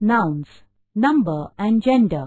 Nouns, number and gender.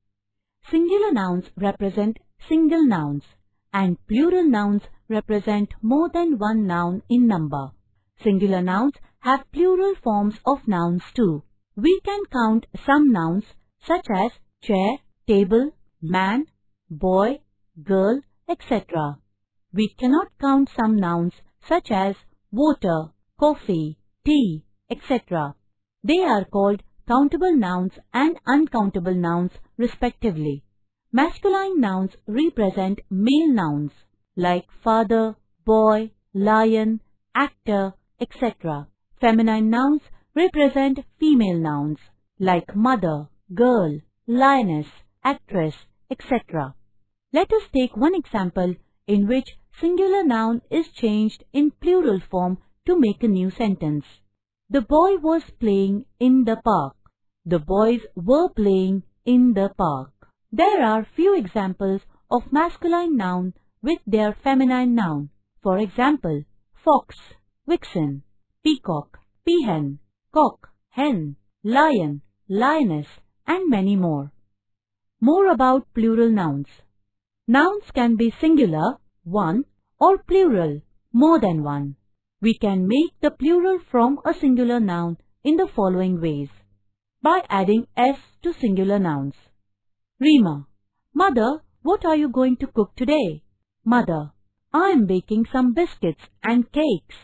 Singular nouns represent single nouns and plural nouns represent more than one noun in number. Singular nouns have plural forms of nouns too. We can count some nouns such as chair, table, man, boy, girl, etc. We cannot count some nouns such as water, coffee, tea, etc. They are called countable nouns and uncountable nouns respectively. Masculine nouns represent male nouns like father, boy, lion, actor, etc. Feminine nouns represent female nouns like mother, girl, lioness, actress, etc. Let us take one example in which singular noun is changed in plural form to make a new sentence. The boy was playing in the park. The boys were playing in the park. There are few examples of masculine noun with their feminine noun. For example, fox, vixen, peacock, peahen, cock, hen, lion, lioness, and many more. More about plural nouns. Nouns can be singular, one, or plural, more than one. We can make the plural from a singular noun in the following ways. By adding s to singular nouns. Rima, Mother, what are you going to cook today? Mother, I am baking some biscuits and cakes.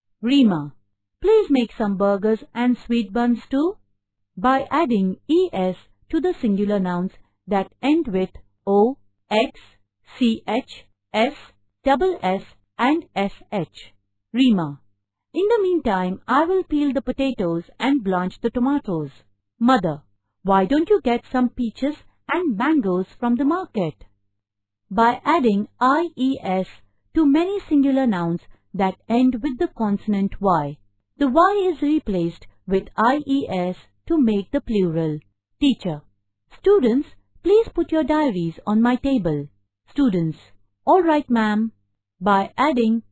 Rima, please make some burgers and sweet buns too. By adding es to the singular nouns that end with o, x, ch, s, double s and sh. Rima, in the meantime, I will peel the potatoes and blanch the tomatoes. Mother, why don't you get some peaches and mangoes from the market? By adding ies to many singular nouns that end with the consonant y, the y is replaced with ies to make the plural. Teacher, students, please put your diaries on my table. Students, all right, ma'am. By adding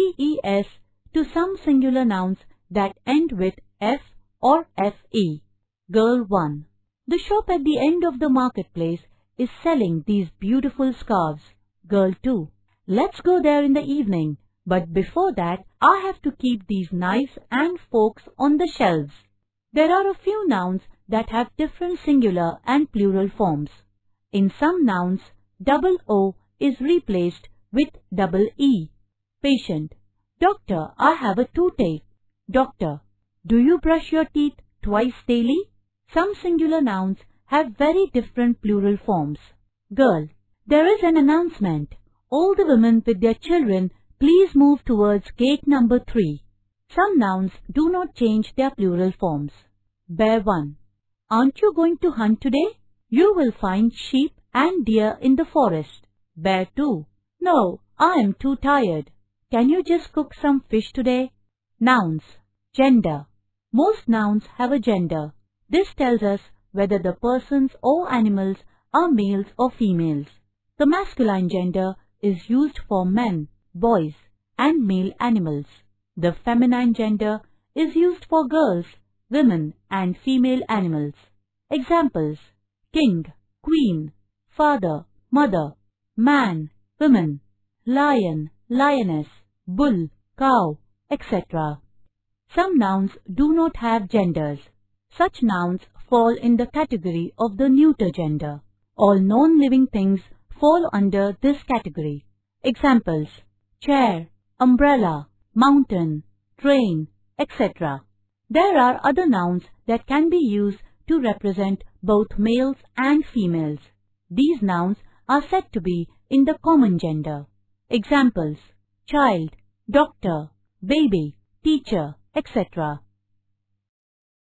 ves to some singular nouns that end with f or fe. Girl 1. The shop at the end of the marketplace is selling these beautiful scarves. Girl 2. Let's go there in the evening, but before that I have to keep these knives and forks on the shelves. There are a few nouns that have different singular and plural forms. In some nouns, double O is replaced with double E. Patient. Doctor, I have a toothache. Doctor, do you brush your teeth twice daily? Some singular nouns have very different plural forms. Girl, there is an announcement. All the women with their children, please move towards gate number 3. Some nouns do not change their plural forms. Bear 1. Aren't you going to hunt today? You will find sheep and deer in the forest. Bear 2. No, I am too tired. Can you just cook some fish today? Nouns. Gender. Most nouns have a gender. This tells us whether the persons or animals are males or females. The masculine gender is used for men, boys, and male animals. The feminine gender is used for girls, women, and female animals. Examples: king, queen, father, mother, man, woman, lion, lioness, bull, cow, etc. Some nouns do not have genders. Such nouns fall in the category of the neuter gender. All non-living things fall under this category. Examples: chair, umbrella, mountain, train, etc. There are other nouns that can be used to represent both males and females. These nouns are said to be in the common gender. Examples: child, doctor, baby, teacher, etc.